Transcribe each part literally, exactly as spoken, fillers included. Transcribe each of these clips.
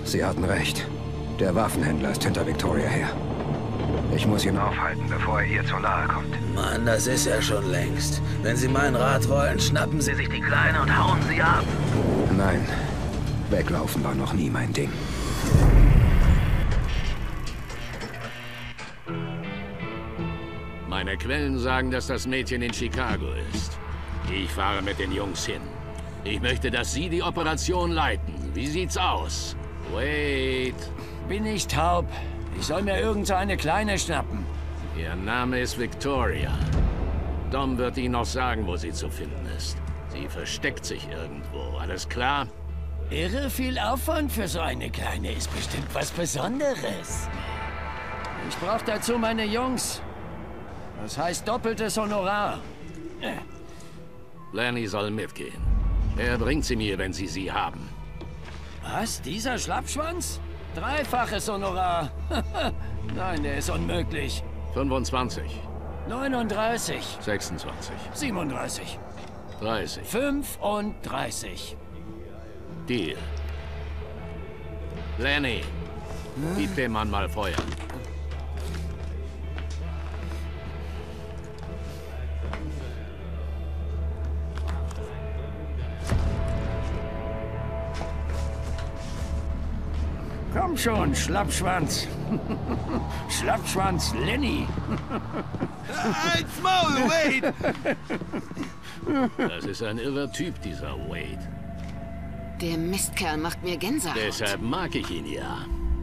Sie hatten recht. Der Waffenhändler ist hinter Victoria her. Ich muss ihn aufhalten, bevor er ihr zu nahe kommt. Mann, das ist er schon längst. Wenn Sie mein Rat wollen, schnappen Sie sich die Kleine und hauen sie ab. Nein, weglaufen war noch nie mein Ding. Meine Quellen sagen, dass das Mädchen in Chicago ist. Ich fahre mit den Jungs hin. Ich möchte, dass Sie die Operation leiten. Wie sieht's aus? Wait. Bin ich taub? Ich soll mir irgend so eine Kleine schnappen. Ihr Name ist Victoria. Dom wird Ihnen noch sagen, wo sie zu finden ist. Sie versteckt sich irgendwo. Alles klar? Irre viel Aufwand für so eine Kleine ist bestimmt was Besonderes. Ich brauche dazu meine Jungs. Das heißt doppeltes Honorar. Lenny soll mitgehen. Er bringt sie mir, wenn Sie sie haben. Was? Dieser Schlappschwanz? Dreifaches Honorar. Nein, der ist unmöglich. fünfundzwanzig. neununddreißig. sechsundzwanzig. siebenunddreißig. dreißig. fünfunddreißig. Deal. Lenny, gib dem Mann mal Feuer. Komm schon, Schlappschwanz. Schlappschwanz Lenny. Halt's Maul, Wade! Das ist ein irrer Typ, dieser Wade. Der Mistkerl macht mir Gänsehaut. Deshalb mag ich ihn ja.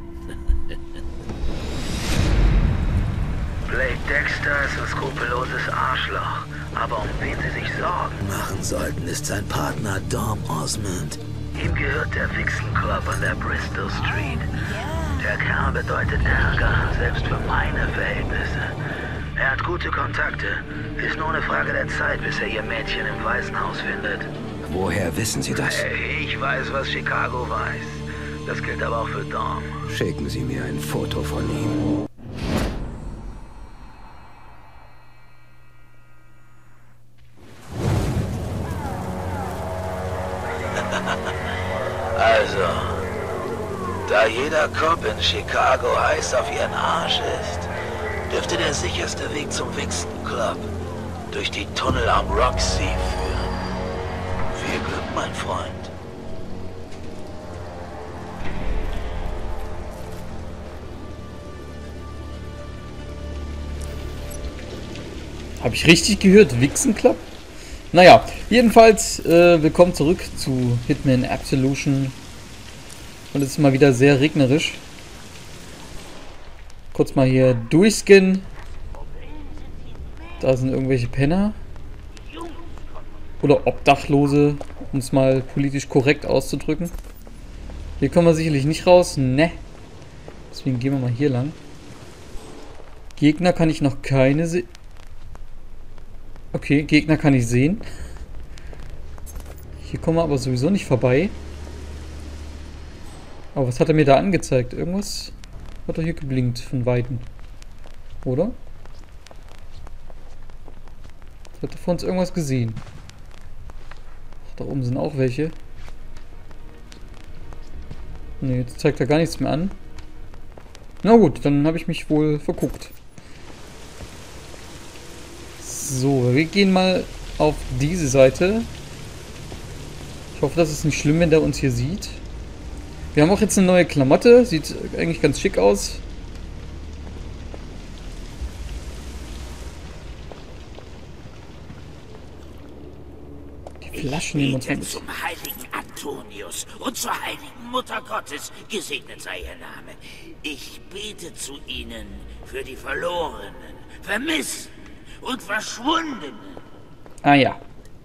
Blake Dexter ist ein skrupelloses Arschloch. Aber um wen sie sich sorgen? Machen sollten, ist sein Partner Dom Osmond. Ihm gehört der Wixenclub an der Bristol Street. Der Kerl bedeutet Ärger, selbst für meine Verhältnisse. Er hat gute Kontakte. Ist nur eine Frage der Zeit, bis er ihr Mädchen im Waisenhaus findet. Woher wissen Sie das? Ich weiß, was Chicago weiß. Das gilt aber auch für Dom. Schicken Sie mir ein Foto von ihm. Also, da jeder Cop in Chicago heiß auf ihren Arsch ist, dürfte der sicherste Weg zum Wixen Club durch die Tunnel am Roxy führen. Viel Glück, mein Freund. Habe ich richtig gehört? Wixen Club? Naja, jedenfalls äh, willkommen zurück zu Hitman Absolution. Und es ist mal wieder sehr regnerisch. Kurz mal hier durchscannen. Da sind irgendwelche Penner. Oder Obdachlose, um es mal politisch korrekt auszudrücken. Hier kommen wir sicherlich nicht raus. Ne. Deswegen gehen wir mal hier lang. Gegner kann ich noch keine sehen. Okay, Gegner kann ich sehen. Hier kommen wir aber sowieso nicht vorbei. Aber was hat er mir da angezeigt? Irgendwas hat er hier geblinkt von Weitem. Oder? Hat er vor uns irgendwas gesehen? Ach, da oben sind auch welche. Ne, jetzt zeigt er gar nichts mehr an. Na gut, dann habe ich mich wohl verguckt. So, wir gehen mal auf diese Seite. Ich hoffe, das ist nicht schlimm, wenn der uns hier sieht. Wir haben auch jetzt eine neue Klamotte. Sieht eigentlich ganz schick aus. Die Flaschen nehmen uns Ich bete mit. zum heiligen Antonius und zur heiligen Mutter Gottes, gesegnet sei ihr Name. Ich bete zu ihnen für die Verlorenen, Vermissten und Verschwundenen. Ah ja.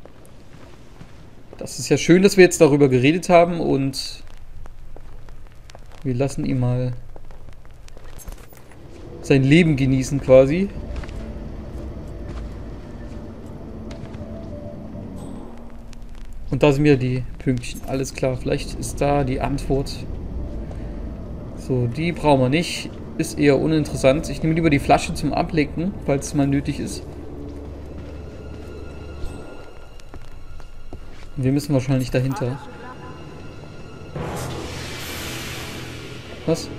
Das ist ja schön, dass wir jetzt darüber geredet haben und wir lassen ihn mal sein Leben genießen quasi. Und da sind wieder die Pünktchen. Alles klar, vielleicht ist da die Antwort. So, die brauchen wir nicht. Ist eher uninteressant. Ich nehme lieber die Flasche zum Ablenken, falls es mal nötig ist. Wir müssen wahrscheinlich dahinter. Was?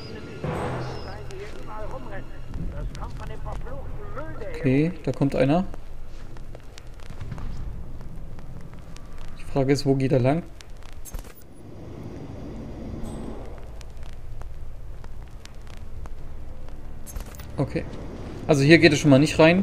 Okay, da kommt einer. Die Frage ist, wo geht er lang? Okay. Also hier geht es schon mal nicht rein.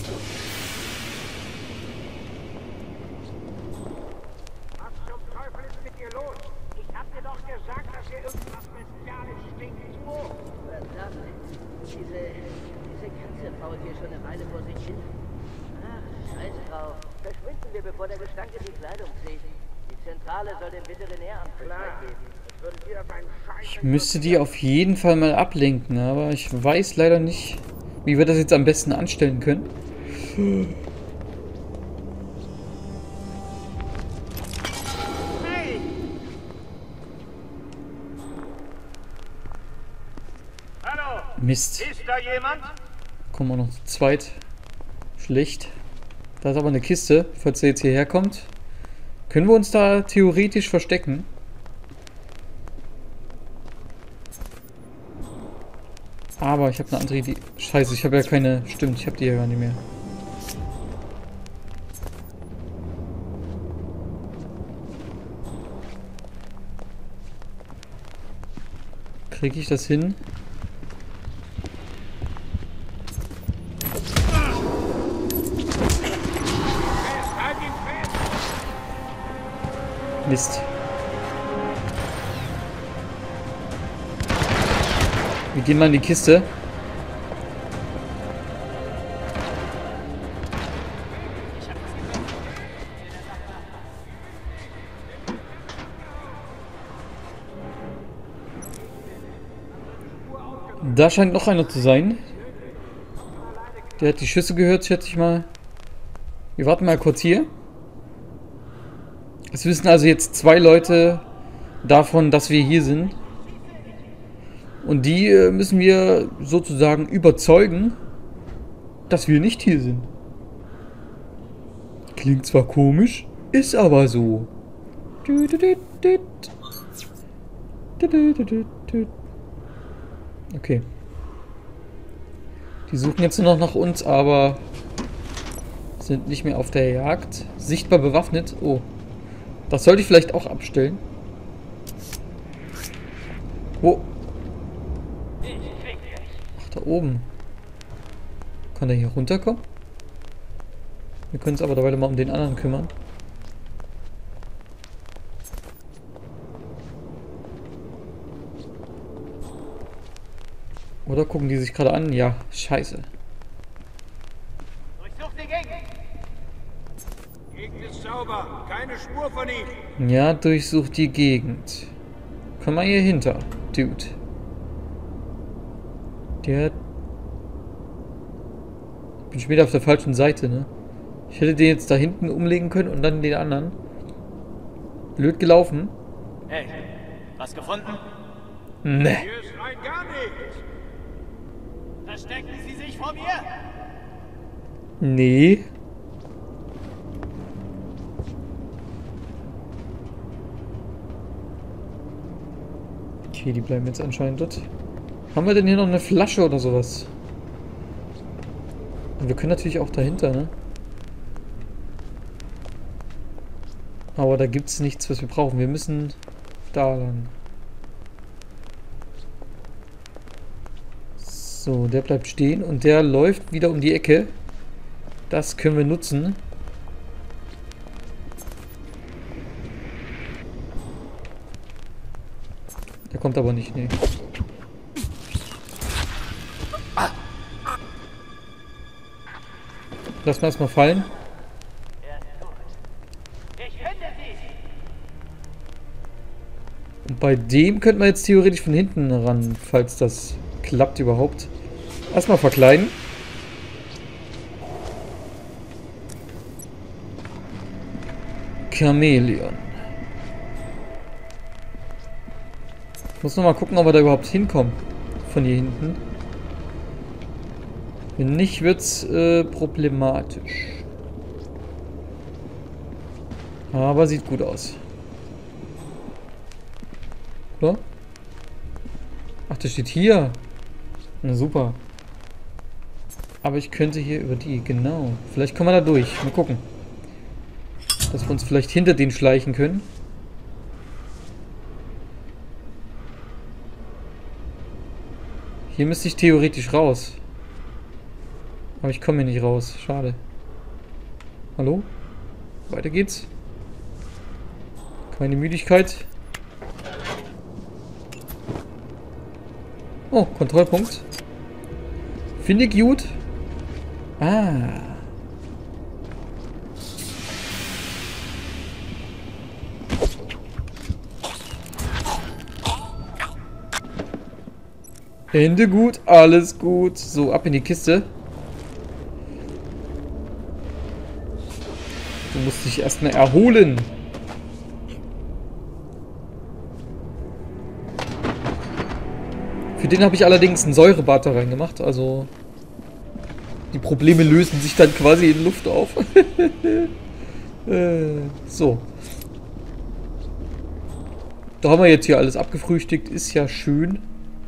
Was zum Teufel ist mit dir los? Ich hab dir doch gesagt, dass hier irgendwas bestialisch stinkt. Oh, Verdammt. Diese, diese Katze fault hier schon eine Weile vor sich hin. Ach, scheiß drauf. Verschwinden wir, bevor der Gestank in die Kleidung zieht. Die Zentrale soll dem Veterinäramt Bescheid geben. es würde dir auf einen Scheiß... Ich müsste die auf jeden Fall mal ablenken, aber ich weiß leider nicht, wie wir das jetzt am besten anstellen können. Hey! Hallo! Mist. Ist da jemand? Kommen wir noch zu zweit. Schlecht. Da ist aber eine Kiste, falls er jetzt hierher kommt. Können wir uns da theoretisch verstecken? Aber ich habe eine andere Idee. Scheiße, ich habe ja keine... Stimmt, ich habe die ja gar nicht mehr. Kriege ich das hin? Mist. Wir gehen mal in die Kiste. Da scheint noch einer zu sein. Der hat die Schüsse gehört, schätze ich mal. Wir warten mal kurz hier. Es wissen also jetzt zwei Leute davon, dass wir hier sind. Und die äh, müssen wir sozusagen überzeugen, dass wir nicht hier sind. Klingt zwar komisch, ist aber so. Okay. Die suchen jetzt nur noch nach uns, aber sind nicht mehr auf der Jagd. Sichtbar bewaffnet. Oh. Das sollte ich vielleicht auch abstellen. Wo? Ach, da oben. Kann der hier runterkommen? Wir können uns aber dabei mal um den anderen kümmern. Oder gucken die sich gerade an? Ja, scheiße. Durchsucht die Gegend! Gegend ist sauber, keine Spur von ihm. Ja, durchsucht die Gegend. Komm mal hier hinter, Dude. Der... Ich bin schon wieder auf der falschen Seite, ne? Ich hätte den jetzt da hinten umlegen können und dann den anderen. Blöd gelaufen. Hey, was gefunden? Ne. Hier ist rein gar nichts. Verstecken Sie sich vor mir? Nee. Okay, die bleiben jetzt anscheinend dort. Haben wir denn hier noch eine Flasche oder sowas? Und wir können natürlich auch dahinter, ne? Aber da gibt es nichts, was wir brauchen. Wir müssen da lang. So, der bleibt stehen und der läuft wieder um die Ecke. Das können wir nutzen. Der kommt aber nicht, nee. Lass mal erstmal fallen. Und bei dem könnte man jetzt theoretisch von hinten ran, falls das klappt überhaupt. Erstmal verkleiden. Chamäleon. Ich muss noch mal gucken, ob wir da überhaupt hinkommen. Von hier hinten. Wenn nicht, wird's äh, problematisch. Aber sieht gut aus. Oder? Ach, das steht hier. Na super. Aber ich könnte hier über die, genau. Vielleicht kommen wir da durch. Mal gucken. Dass wir uns vielleicht hinter den schleichen können. Hier müsste ich theoretisch raus. Aber ich komme hier nicht raus. Schade. Hallo? Weiter geht's. Keine Müdigkeit. Oh, Kontrollpunkt. Finde ich gut. Ah. Ende gut, alles gut. So, ab in die Kiste. Du musst dich erstmal erholen. Für den habe ich allerdings ein Säurebad da reingemacht, also die Probleme lösen sich dann quasi in Luft auf. äh, so. Da haben wir jetzt hier alles abgefrühstückt, ist ja schön.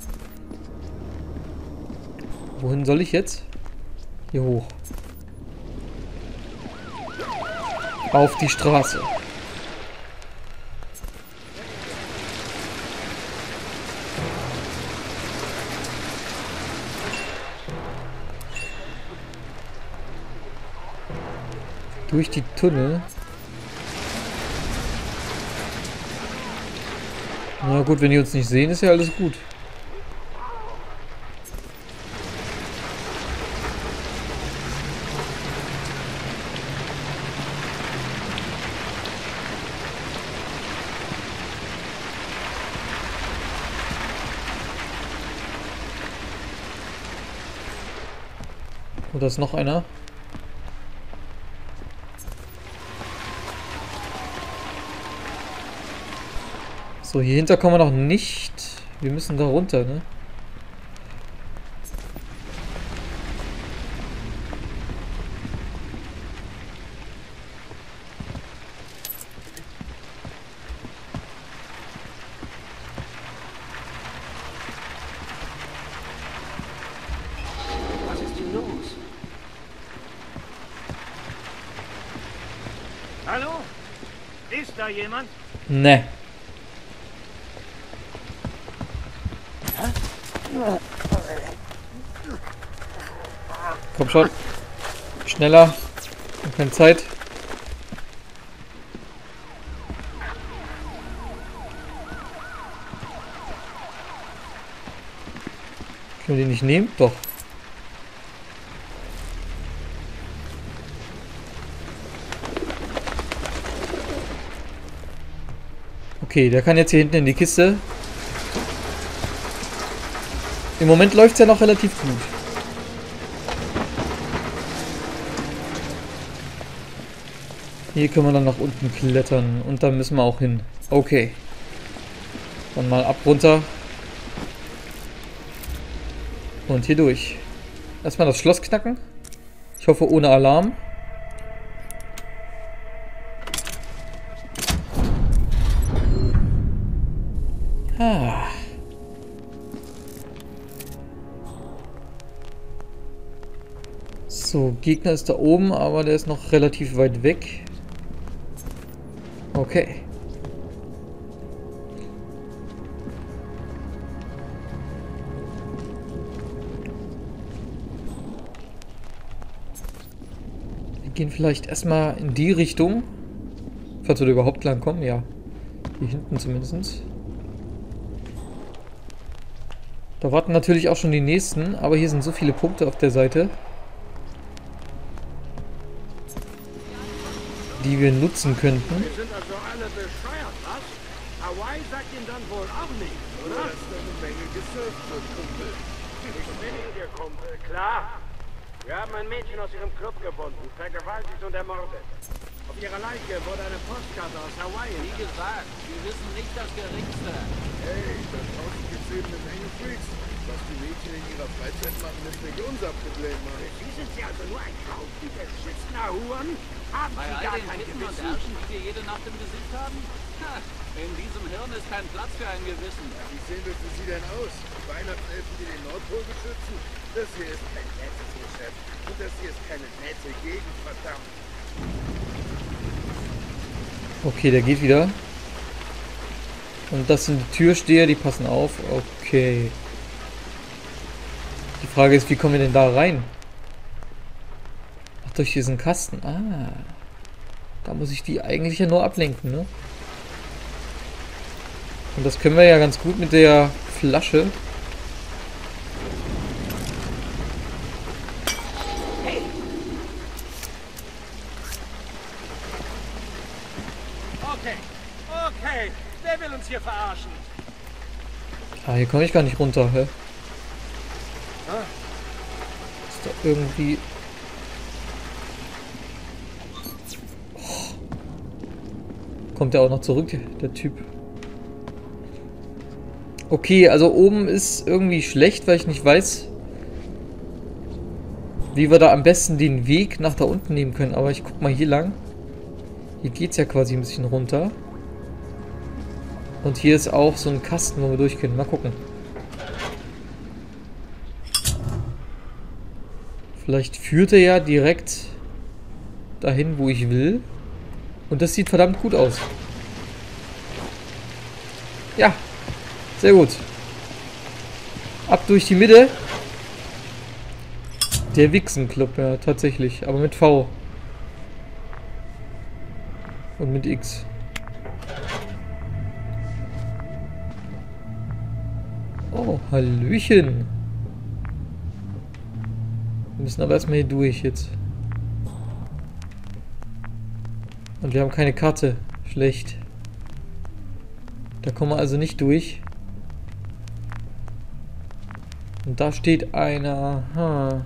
Wohin soll ich jetzt? Hier hoch. Auf die Straße. Durch die Tunnel. Na gut, wenn die uns nicht sehen, ist ja alles gut. Oh, da ist noch einer. So, hier hinter kommen wir noch nicht. Wir müssen da runter, ne? Was ist hier los? Hallo? Ist da jemand? Ne. Komm schon. Schneller. Keine Zeit. Können wir die nicht nehmen? Doch. Okay, der kann jetzt hier hinten in die Kiste. Im Moment läuft es ja noch relativ gut. Hier können wir dann nach unten klettern. Und da müssen wir auch hin. Okay. Dann mal ab runter. Und hier durch. Erstmal das Schloss knacken. Ich hoffe ohne Alarm. Ah. So, Gegner ist da oben, aber der ist noch relativ weit weg. Okay. Wir gehen vielleicht erstmal in die Richtung. Falls wir da überhaupt lang kommen, ja. Hier hinten zumindest. Da warten natürlich auch schon die nächsten, aber hier sind so viele Punkte auf der Seite, die wir nutzen könnten. Wir sind also alle bescheuert, was? Hawaii sagt Ihnen dann wohl auch nicht, oder? Das ist eine Menge gesurft, Kumpel. Ich bin Ihr Kumpel, klar. Wir haben ein Mädchen aus Ihrem Club gefunden, vergewaltigt und ermordet. Auf ihrer Leiche wurde eine Postkarte aus Hawaii. Wie gesagt, wir wissen nicht das Geringste. Hey, da draußen gibt's eben eine Menge Freaks. Was die Mädchen in ihrer Freizeit machen, ist nicht unser Problem, Mann. Sie sind ja also nur ein Haufen beschissener Huren. Haben Bei Sie all gar den kein Titten und Gewissen? Ärschen, die wir jede Nacht im Gesicht haben? Ha, in diesem Hirn ist kein Platz für ein Gewissen. Wie sehen wir für Sie denn aus? Weihnachtselfen, die den Nordpol beschützen? Das hier ist kein nettes Geschäft. Und das hier ist keine nette Gegend, verdammt. Okay, der geht wieder. Und das sind die Türsteher, die passen auf. Okay. Die Frage ist, wie kommen wir denn da rein? Ach, durch diesen Kasten. Ah. Da muss ich die eigentlich ja nur ablenken, ne? Und das können wir ja ganz gut mit der Flasche. Okay, okay. Wer will uns hier verarschen? Ah, hier komme ich gar nicht runter, hä? Ist da irgendwie... Oh. Kommt der auch noch zurück, der Typ? Okay, also oben ist irgendwie schlecht, weil ich nicht weiß, wie wir da am besten den Weg nach da unten nehmen können. Aber ich guck mal hier lang. Hier geht es ja quasi ein bisschen runter. Und hier ist auch so ein Kasten, wo wir durch können. Mal gucken. Vielleicht führt er ja direkt dahin, wo ich will. Und das sieht verdammt gut aus. Ja. Sehr gut. Ab durch die Mitte. Der Wichsenclub, ja, tatsächlich. Aber mit V. Und mit X. Oh, Hallöchen. Wir müssen aber erstmal hier durch jetzt. Und wir haben keine Karte. Schlecht. Da kommen wir also nicht durch. Und da steht einer. Aha.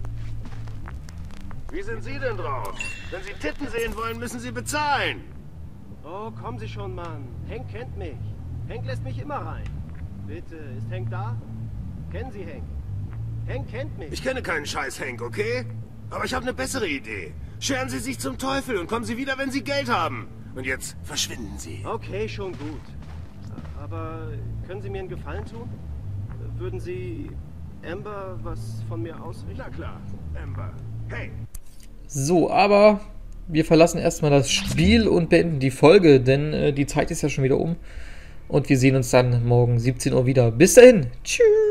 Wie sind Sie denn drauf? Wenn Sie Titten sehen wollen, müssen Sie bezahlen. Oh, kommen Sie schon, Mann. Hank kennt mich. Hank lässt mich immer rein. Bitte, ist Hank da? Kennen Sie Hank? Hank kennt mich. Ich kenne keinen Scheiß Hank, okay? Aber ich habe eine bessere Idee. Scheren Sie sich zum Teufel und kommen Sie wieder, wenn Sie Geld haben. Und jetzt verschwinden Sie. Okay, schon gut. Aber können Sie mir einen Gefallen tun? Würden Sie Amber was von mir ausrichten? Na klar, Amber. Hey. So, aber wir verlassen erstmal das Spiel und beenden die Folge, denn äh, die Zeit ist ja schon wieder um. Und wir sehen uns dann morgen siebzehn Uhr wieder. Bis dahin. Tschüss.